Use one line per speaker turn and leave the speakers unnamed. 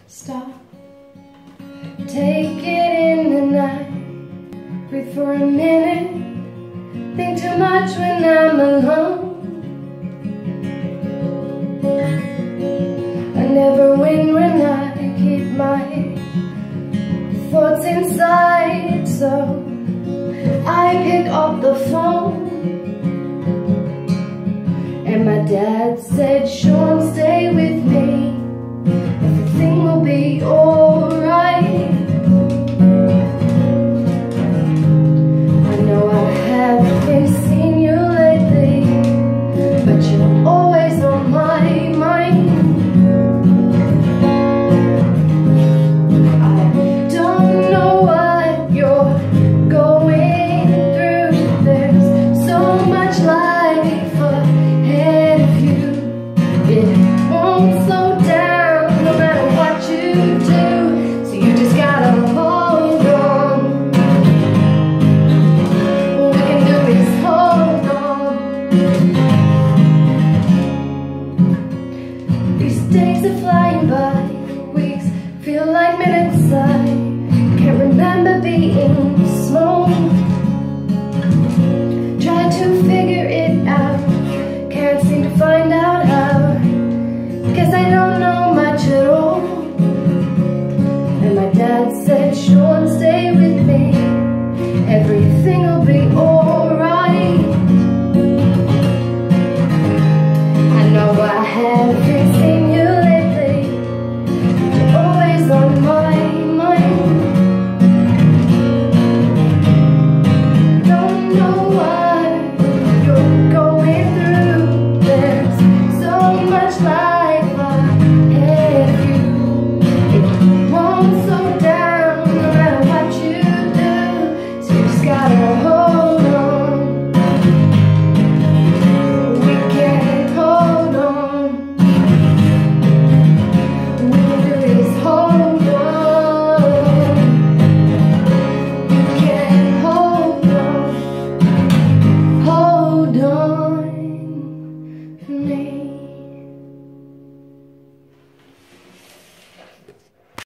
Stop, take it in the night, breathe for a minute, think too much when I'm alone. I never win when I keep my thoughts inside, so I pick up the phone. And my dad said, "Shawn, stay with me, everything will be alright." I know I haven't seen you lately, but you're always on my mind. I don't know what you're going through, there's so much life ahead of you. It won't slow down no matter what you do, so you just gotta hold on. All we can do is hold on. These days are flying by, weeks feel like minutes. I can't remember being small.